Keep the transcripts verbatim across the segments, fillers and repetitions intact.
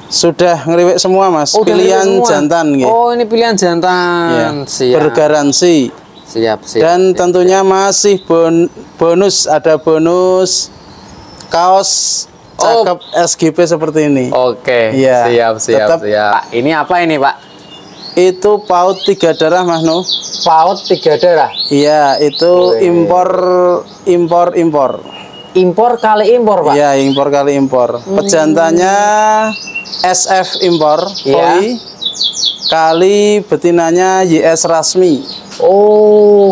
Sudah ngeriwek semua Mas. Oh, pilihan semua. jantan gitu. Oh, ini pilihan jantan. Ya. Siap. Bergaransi. Siap, siap. Dan siap, tentunya siap. masih bon bonus, ada bonus kaos cakep oh. S G P seperti ini. Oke. Ya. Siap, siap, Tetap, siap. Pak, ini apa ini, Pak? Itu paut tiga darah Mas Nu. Paut tiga darah. Iya, itu Oke. impor impor impor. Impor kali impor, Pak. Iya, impor kali impor. Hmm. Pejantannya S F impor, ya. Koi, kali betinanya Y S Rasmi. Oh.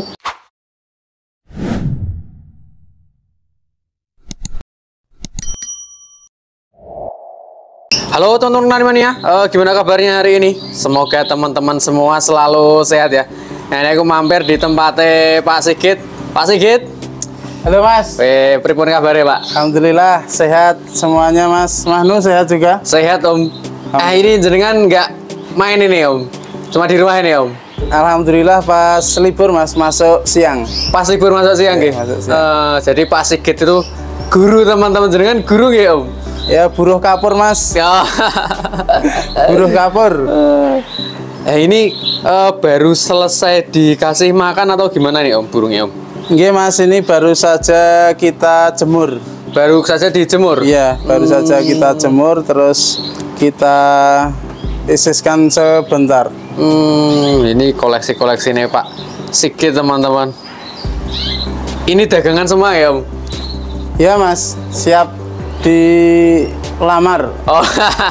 Halo teman-teman Animania, uh, gimana kabarnya hari ini? Semoga teman-teman semua selalu sehat ya. Nah, ini aku mampir di tempatnya Pak Sigit. Pak Sigit. Halo Mas. Eh, pripun kabarnya Pak? Alhamdulillah sehat semuanya Mas. Mahnu sehat juga? Sehat Om. Ah ini jenengan nggak main ini Om? Cuma di rumah ini Om? Alhamdulillah pas libur Mas, masuk siang. Pas libur masuk siang ya, masuk siang. Uh, jadi Pak Sigit itu guru teman-teman jenengan, guru ya Om? Ya buruh kapur Mas. Ya. Buruh kapur. Eh ini uh, baru selesai dikasih makan atau gimana nih Om burungnya Om? Nggih Mas, ini baru saja kita jemur. Baru saja dijemur? Iya, baru hmm. saja kita jemur terus kita isiskan sebentar. Hmm, ini koleksi-koleksi nih Pak Sigit teman-teman. Ini dagangan semua ya Om? Ya Mas, siap dilamar. Oh.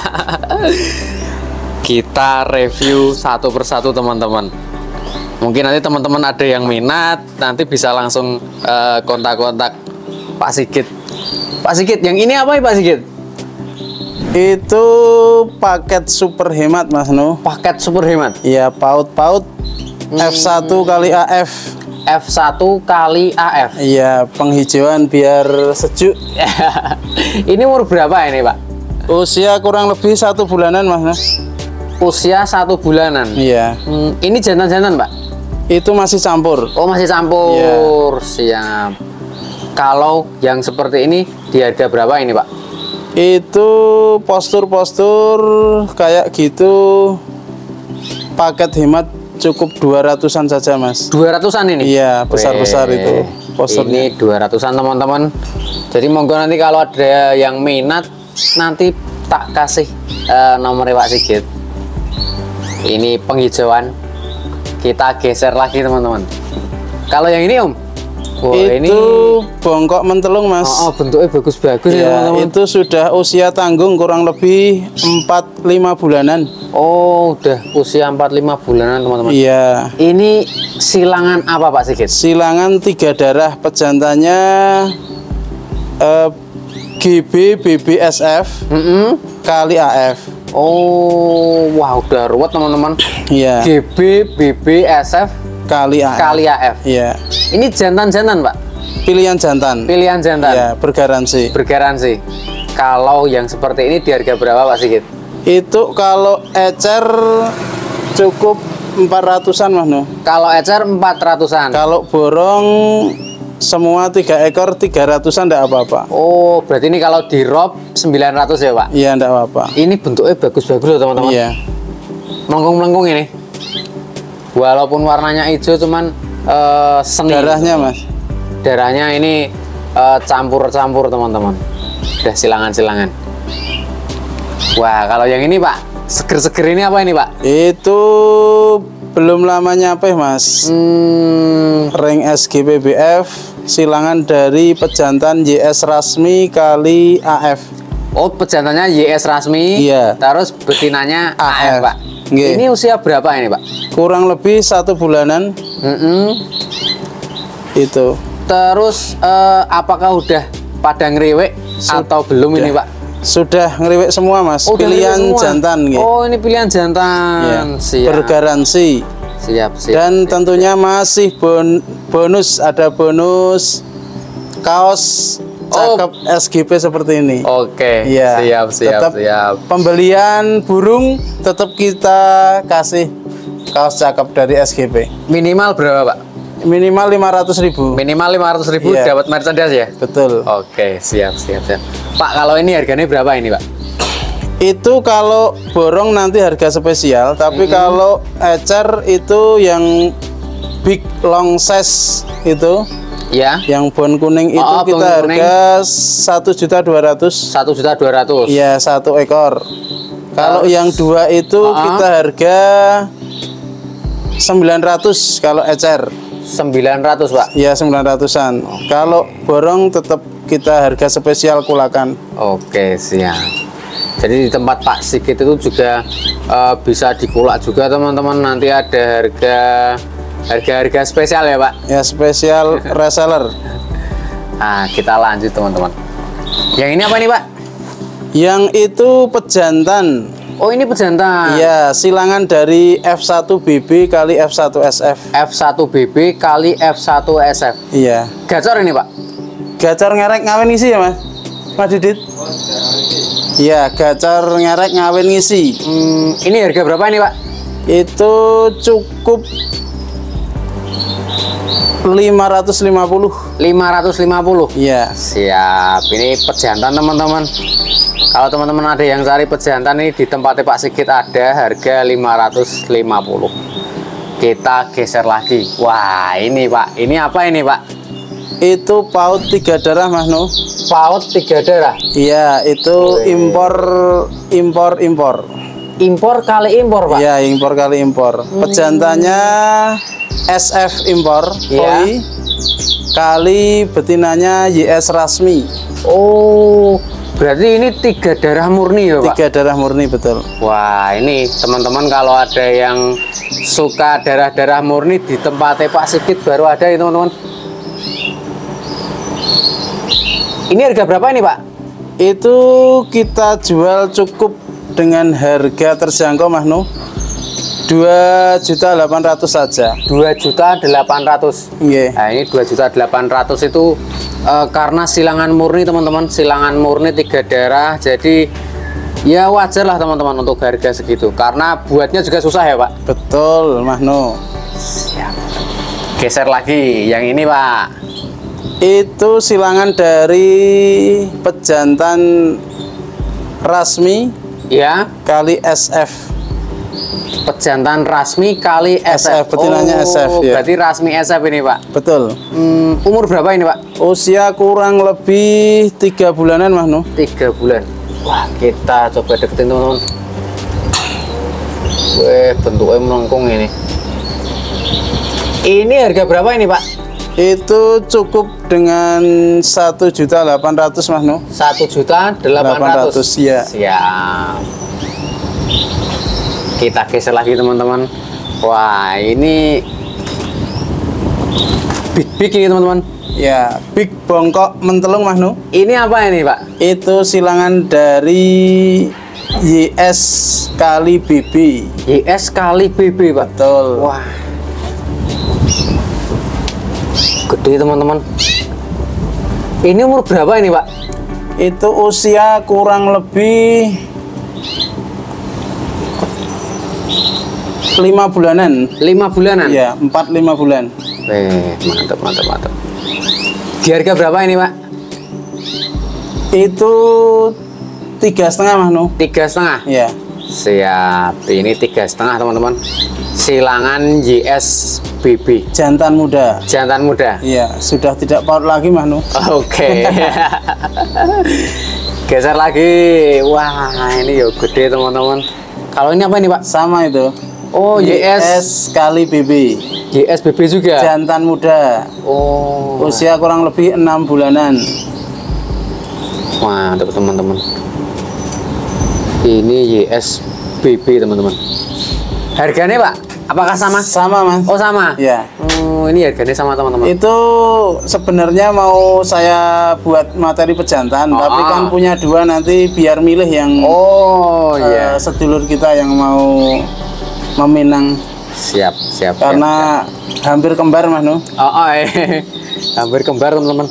Kita review satu persatu teman-teman. Mungkin nanti teman-teman ada yang minat, nanti bisa langsung kontak-kontak uh, Pak Sigit. Pak Sigit, yang ini apa ya Pak Sigit? Itu paket super hemat Mas Nu. Paket super hemat? Iya, paut-paut hmm. F satu kali A F. F satu kali A F. Iya, penghijauan biar sejuk. Ini umur berapa ini Pak? Usia kurang lebih satu bulanan Mas. Usia satu bulanan. Iya. Hmm, ini jantan-jantan Pak? Itu masih campur. Oh masih campur. Iya. Siap. Kalau yang seperti ini di harga berapa ini Pak? Itu postur-postur kayak gitu paket hemat cukup dua ratusan saja Mas. dua ratusan ini? Iya, besar-besar itu posturnya. Ini dua ratusan teman-teman. Jadi monggo nanti kalau ada yang minat nanti tak kasih uh, nomornya Pak Sigit. Ini penghijauan. Kita geser lagi teman-teman. Kalau yang ini Om? Oh, itu ini bongkok mentelung Mas. Oh, oh bentuknya bagus-bagus ya, ya teman-teman. Itu sudah usia tanggung kurang lebih empat lima bulanan. Oh, udah usia empat lima bulanan teman-teman. Iya. Ini silangan apa Pak Sigit? Silangan tiga darah, pejantannya eh, G B B B S F mm -hmm. kali A F. Oh, wah udah ruwet teman-teman. Iya. G B B B S F kali A F. Kali A F. Iya. Ini jantan-jantan Pak? Pilihan jantan. Pilihan jantan. Iya, bergaransi. Bergaransi. Kalau yang seperti ini di harga berapa Pak Sigit? Itu kalau ecer cukup empat ratusan Mas No. Kalau ecer empat ratusan. Kalau borong semua tiga ekor tiga ratusan enggak apa-apa. Oh, berarti ini kalau di rob sembilan ratus ya Pak? Iya, enggak apa-apa. Ini bentuknya bagus-bagus loh teman-teman. Iya. Melengkung-melengkung ini. Walaupun warnanya hijau cuman uh, seni. Darahnya Mas. Darahnya ini campur-campur uh, teman-teman. Udah silangan-silangan. Wah, kalau yang ini Pak, seger-seger ini apa ini Pak? Itu belum lama nyampe Mas. Hmm. Ring S G B B F, silangan dari pejantan Y S Rasmi kali A F. Oh, pejantannya Y S Rasmi. Iya. Terus betinanya A F, A F Pak. Nggih. Ini usia berapa ini Pak? Kurang lebih satu bulanan. Mm -mm. Itu. Terus uh, apakah udah pada ngeriwek atau belum ini Pak? Sudah ngeriwek semua Mas. Oh, pilihan semua. jantan. Gitu. Oh ini pilihan jantan. Ya. Siap. Bergaransi. Siap, siap. Dan siap, tentunya siap. masih bon bonus, ada bonus kaos cakep oh. S G P seperti ini. Oke. Ya. Siap, siap, tetap siap. Pembelian burung tetap kita kasih kaos cakep dari S G P. Minimal berapa Pak? Minimal lima ratus ribu. Minimal lima ratus ribu yeah. Dapat merchandise ya? Betul. Oke, siap, siap, siap. Pak, kalau ini harganya berapa ini Pak? Itu kalau borong nanti harga spesial, tapi mm-hmm. kalau ecer itu yang big long size itu, ya, yang bon kuning itu oh, kita harga satu juta dua ratus. Satu juta dua ratus. Iya, satu ekor. Kalau yang dua itu uh -uh. kita harga sembilan ratus kalau ecer. sembilan ratus, Pak. Ya, sembilan ratusan. Okay. Kalau borong tetap kita harga spesial kulakan. Oke, siap. Jadi di tempat Pak Sigit itu juga uh, bisa dikulak juga, teman-teman. Nanti ada harga harga-harga spesial ya, Pak. Ya, spesial reseller. Nah, kita lanjut, teman-teman. Yang ini apa nih, Pak? Yang itu pejantan. Oh, ini pejantan. Iya, silangan dari F satu B B kali F satu S F. F satu B B kali F satu S F. Iya. Gacor ini, Pak? Gacor ngerek ngawin ngisi ya, Mas? Mas Didit? Iya, gacor ngerek ngawin ngisi. Hmm, ini harga berapa ini, Pak? Itu cukup lima ratus lima puluh. lima ratus lima puluh. Iya. Siap. Ini pejantan, teman-teman. Kalau teman-teman ada yang cari pejantan ini di tempatnya Pak Sigit ada harga lima ratus lima puluh. Kita geser lagi. Wah, ini, Pak. Ini apa ini, Pak? Itu paut tiga darah, Mas Nu. Paut tiga darah. Iya, itu Wee. impor impor impor. Impor kali impor, Pak. Iya, impor kali impor. Hmm. Pejantannya S F impor, ya. Koi, kali betinanya Y S Rasmi. Oh, berarti ini tiga darah murni ya, Pak? Tiga darah murni, betul. Wah, ini teman-teman kalau ada yang suka darah-darah murni di tempatnya Pak Sigit baru ada ya, teman-teman. Ini harga berapa ini, Pak? Itu kita jual cukup dengan harga terjangkau, Mas Nu. dua juta delapan ratus saja. dua juta delapan ratus. Iya. Nah, ini dua juta delapan ratus itu uh, karena silangan murni, teman-teman. Silangan murni tiga darah. Jadi ya wajar lah, teman-teman, untuk harga segitu. Karena buatnya juga susah ya, Pak. Betul, Mas Nu. Siap. Geser lagi yang ini, Pak. Itu silangan dari pejantan Rasmi, ya, kali S F. Pejantan Rasmi kali S F. S F, betinanya oh, S F ya. Berarti Rasmi S F ini, Pak. Betul. Hmm, umur berapa ini, Pak? Usia kurang lebih tiga bulanan, Mas Nu. Tiga bulan. Wah, kita coba deketin, teman-teman. Weh, bentuknya melengkung ini. Ini harga berapa ini, Pak? Itu cukup dengan satu juta delapan ratus, Mas Nu. Satu juta delapan ratus. Ya. Siap. Kita geser lagi, teman-teman. Wah, ini big big ini, teman-teman. Ya, big bongkok mentelung, Mas Nu. Ini apa ini, Pak? Itu silangan dari Y S kali B B. Y S kali B B, Pak. Betul. Wah, gede, teman-teman. Ini umur berapa ini, Pak? Itu usia kurang lebih lima bulanan. Lima bulanan? Iya, empat lima bulan. Eh, mantap, mantap, mantap. Di harga berapa ini, Pak? Itu tiga setengah, Mas Nu. Tiga setengah? Iya. Siap. Ini tiga setengah, teman-teman. Silangan Y S B B. Jantan muda. Jantan muda. Iya, sudah tidak paut lagi, Mas Nu. Oke. Geser lagi. Wah, ini yo gede, teman-teman. Kalau ini apa ini, Pak? Sama itu. Oh, Y S, Y S kali B B. Y S B B juga. Jantan muda. Oh. Usia kurang lebih enam bulanan. Mantap, teman-teman. Ini Y S B B, teman-teman. Harganya, Pak? Apakah sama? Sama, Mas. Oh, sama. Ya. Oh, ini harganya sama, teman-teman. Itu sebenarnya mau saya buat materi pejantan, oh, tapi kan punya dua, nanti biar milih yang oh, uh, iya. sedulur kita yang mau meminang. Siap, siap. Karena siap, siap. hampir kembar, Mas Nu. Oh, oh eh. hampir kembar, teman-teman.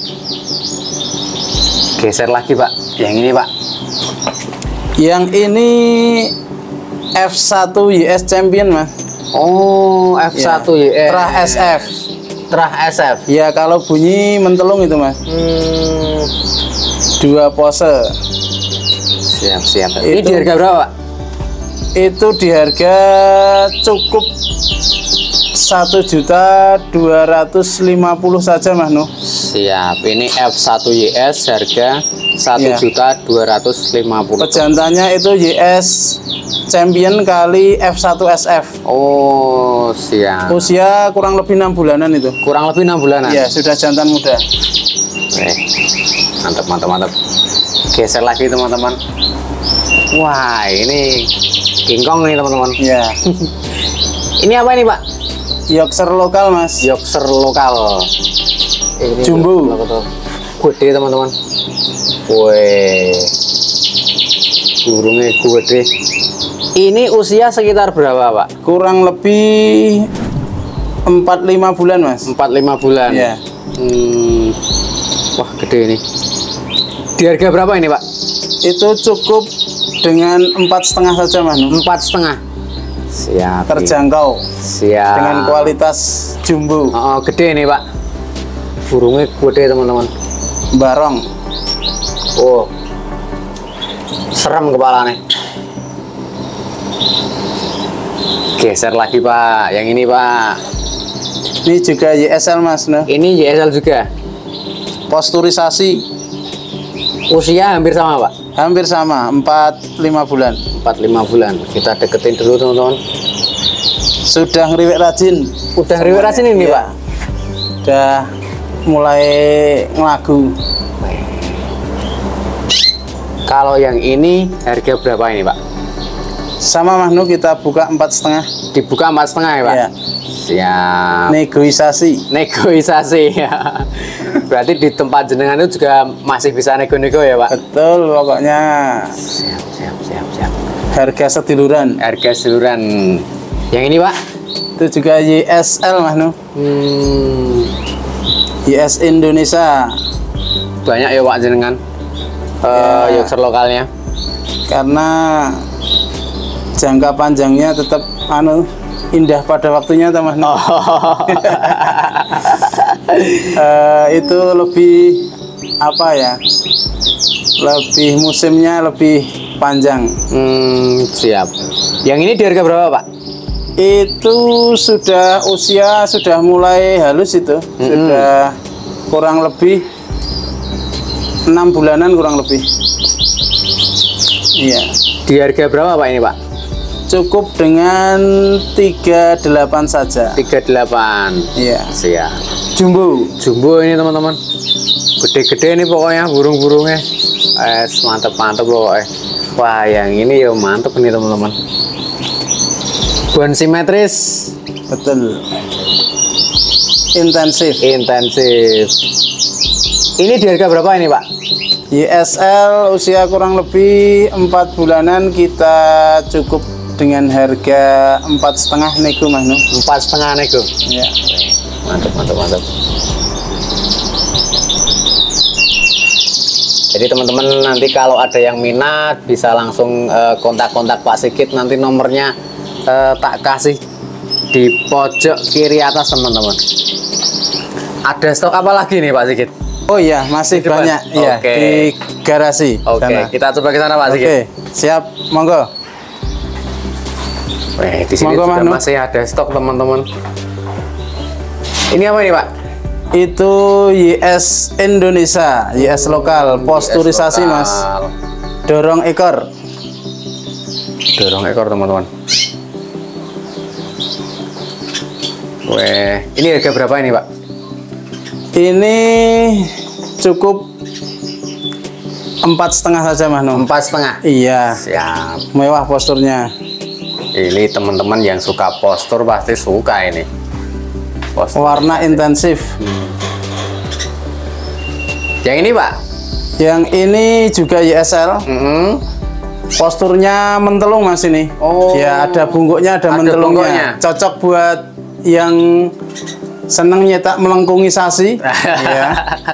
Geser lagi, Pak. Yang ini, Pak. Yang ini F satu Y S Champion, Mas. Oh, F satu Y S. Trah S F. Trah S F. Ya, kalau bunyi mentelung itu, Mas. Hmm. Dua pose. Siap, siap. Ini Itu- di harga berapa, Pak? Itu di harga cukup satu juta dua ratus lima puluh saja Mas Nuh. Siap. Ini F satu Y S harga satu Iya. juta dua ratus lima puluh. Pejantannya itu Y S Champion kali F satu S F. Oh, siap. Usia kurang lebih enam bulanan itu. Kurang lebih enam bulanan. Iya, sudah jantan muda. Eh, mantap, mantap, mantap. Geser lagi teman-teman. Wah, ini King Kong nih teman-teman. Iya. Ini apa ini, Pak? Yorkshire lokal Mas. Yorkshire lokal. Ini Jumbo. betul-betul gede teman-teman. Wih, burungnya gede. Ini usia sekitar berapa, Pak? Kurang lebih empat lima bulan Mas. Empat lima bulan. Iya. Hmm. Wah, gede ini. Di harga berapa ini, Pak? Itu cukup dengan empat setengah saja Mas Nuh. Empat setengah. Siap. Terjangkau Siap. dengan kualitas jumbo. Oh, gede ini, Pak. Burungnya gede teman-teman. Barong. Oh, serem kepalanya. Geser lagi, Pak. Yang ini, Pak. Ini juga Y S L Mas Nuh. Ini Y S L juga. Posturisasi Usia hampir sama, Pak. hampir sama, empat lima bulan. Empat lima bulan. Kita deketin dulu, teman-teman. Sudah ngeriwek rajin. Udah riwet rajin ini, Iya. Pak. Udah mulai ngelagu. Kalau yang ini harga berapa ini, Pak? Sama Mas Nuh kita buka empat setengah. Dibuka empat setengah ya, Pak? Iya. Siap. Negosiasi. Negosiasi ya. Berarti di tempat jenengan itu juga masih bisa nego-nego ya, Pak? Betul, pokoknya Siap, siap, siap, siap. harga setiluran. Harga seluruhan. Yang ini, Pak? Itu juga Y S L Mas Nuh. Hmm, Y S Indonesia. banyak ya, Pak, jenengan. Eh, Ya. Yorkshire lokalnya. Karena jangka panjangnya tetap anu indah pada waktunya toh, Mas Nuh. Oh. Eh, itu lebih apa ya? Lebih musimnya lebih panjang. Hmm, siap. Yang ini di harga berapa, Pak? Itu sudah usia sudah mulai halus itu. Sudah kurang lebih enam bulanan kurang lebih. Iya. Di harga berapa, Pak, ini, Pak? Cukup dengan tiga puluh delapan saja. tiga puluh delapan. Iya. Siap. Jumbo. Jumbo ini, teman-teman. Gede-gede nih pokoknya burung-burungnya. Eh, mantep-mantep pokoknya. Wah, yang ini ya mantep nih, teman-teman. Bone simetris, Betul. Intensif. intensif. Ini di harga berapa ini, Pak? Y S L usia kurang lebih empat bulanan kita cukup dengan harga empat setengah nego Mas Nuh. Empat setengah nego. Iya. Mantap, mantap, mantap. Jadi teman-teman nanti kalau ada yang minat bisa langsung eh, kontak-kontak Pak Sigit, nanti nomornya eh, tak kasih di pojok kiri atas, teman-teman. Ada stok apa lagi nih, Pak Sigit? Oh iya, masih Di depan? banyak ya Oke. di garasi. Oke, sana. kita coba ke sana, Pak Oke, Sigit. siap, monggo. Weh, di sini Monggo, juga Mas Nuh. masih ada stok, teman-teman. Ini apa ini, Pak? Itu Y S Indonesia, Y S lokal, posturisasi Y S Mas. lokal. Dorong ekor. Dorong ekor, teman-teman. Weh, ini harga berapa ini, Pak? Ini cukup empat setengah saja Mas Nuh. Empat setengah. Iya, Siap. mewah posturnya. Ini teman-teman yang suka postur pasti suka ini. Postur. Warna intensif. Yang ini, Pak? Yang ini juga Y S L. Mm-mm. Posturnya mentelung Mas ini. Oh. Ya, ada bungkuknya, ada, Ada mentelungnya. bungkuknya. Cocok buat yang seneng nyetak melengkungisasi. Ya.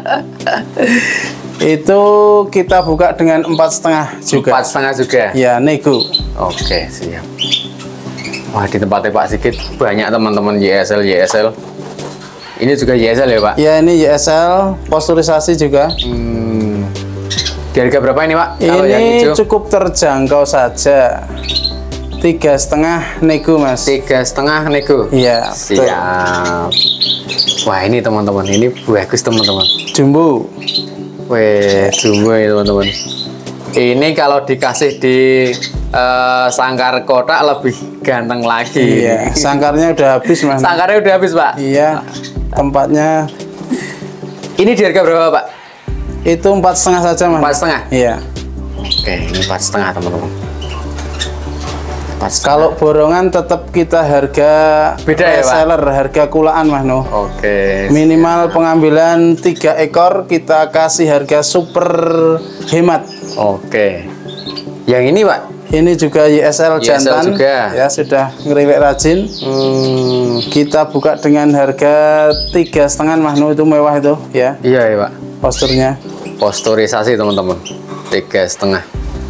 Itu kita buka dengan empat setengah juga. Empat setengah juga. Ya, nego. Oke, siap. Wah, di tempatnya Pak Sigit banyak teman-teman Y S L, Y S L. Ini juga Y S L ya, Pak? Ya, ini Y S L posturisasi juga. Hmm. Di harga berapa ini Pak? Kalau yang Ini hijau? cukup terjangkau saja. Tiga setengah nego mas. Tiga setengah nego. Iya. betul. Siap. Wah ini teman-teman, ini bagus teman-teman. Jumbo. Weh, jumbo ya teman-teman. Ini kalau dikasih di eh, sangkar kotak lebih ganteng lagi. Iya. Sangkarnya udah habis mas. Sangkarnya udah habis Pak. Iya. Tempatnya Ini di harga berapa Pak? itu empat setengah saja mas. Empat setengah. Iya. Oke, ini empat setengah teman-teman. Empat setengah. Kalau borongan tetap kita harga Beda ya, Pak? reseller, harga kulaan mas no. Oke. Minimal pengambilan tiga ekor kita kasih harga super hemat. Oke. Yang ini Pak? Ini juga Y S L Y S L jantan, juga. ya sudah ngeriwek rajin. Hmm, Kita buka dengan harga tiga setengah mas no, itu mewah itu ya iya ya Pak. posturnya. Posturisasi teman-teman. Tiga setengah.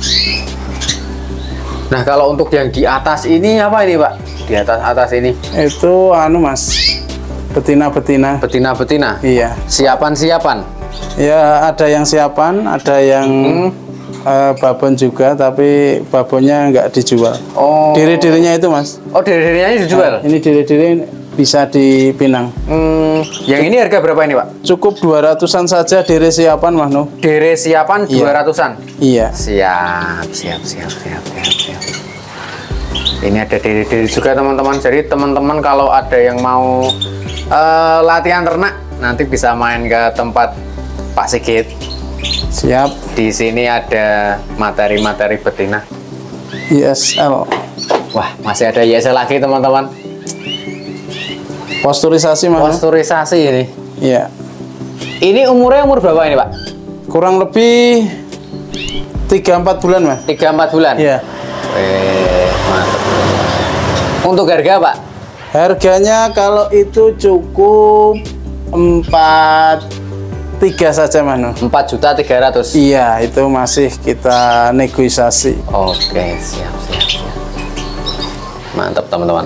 Nah kalau untuk yang di atas ini apa ini Pak? Di atas atas ini Itu anu mas, betina-betina. betina-betina. Iya. Siapan-siapan. Ya ada yang siapan, ada yang Hmm. eh, babon juga, tapi babonnya nggak dijual. Oh. Diri-dirinya itu mas. Oh diri-dirinya dijual. Ini diri-diri bisa dipinang. Hmm, yang ini harga berapa ini Pak? Cukup dua ratusan saja diri siapan mas no. Diri siapan Iya. dua ratusan. Iya. Siap, siap, siap, siap, siap, siap. Ini ada diri-diri juga teman-teman. Jadi teman-teman kalau ada yang mau eh, latihan ternak, nanti bisa main ke tempat Pak Sigit. Siap. Di sini ada materi-materi betina. Y S L. Wah, masih ada Y S L lagi teman-teman. Posturisasi mas. no? Posturisasi ini. Iya. Ini umurnya umur berapa ini Pak? Kurang lebih tiga empat bulan mas. tiga empat bulan? Iya. Eh, mantap. Untuk harga Pak? Harganya kalau itu cukup empat tiga saja mas no. empat juta tiga ratus. Iya, itu masih kita negosiasi. Oke, siap, siap, siap. Mantap teman-teman.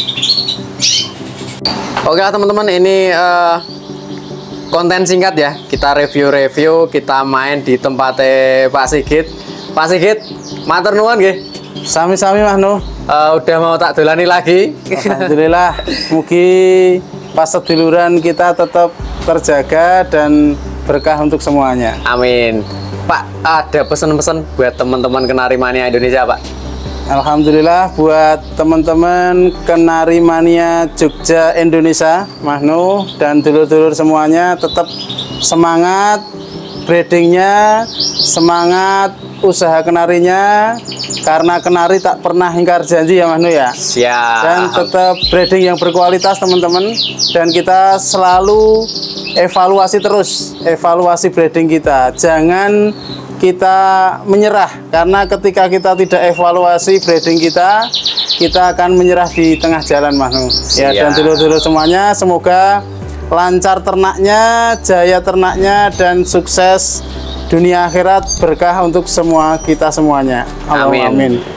Oke lah teman-teman, ini eh, konten singkat ya. Kita review-review, kita main di tempatnya Pak Sigit. Pak Sigit, matur nuwun nggih. Sami-sami mas no. Eh, udah mau tak dolani lagi. Alhamdulillah, mugi pas seduluran kita tetap terjaga dan berkah untuk semuanya. Amin. Pak, ada pesan-pesan buat teman-teman Kenari Mania Indonesia, Pak? Alhamdulillah buat teman-teman Kenari Mania Jogja Indonesia, Mahnu dan dulur-dulur semuanya tetap semangat breedingnya, semangat usaha kenarinya, karena kenari tak pernah ingkar janji ya Mahnu ya. Siap. Dan tetap breeding yang berkualitas teman-teman, dan kita selalu evaluasi terus, evaluasi breeding kita. Jangan kita menyerah, karena ketika kita tidak evaluasi breeding kita, kita akan menyerah di tengah jalan Mahnu. Ya, dan dulur-dulur semuanya semoga lancar ternaknya, jaya ternaknya, dan sukses dunia akhirat, berkah untuk semua kita semuanya. Allahumma amin.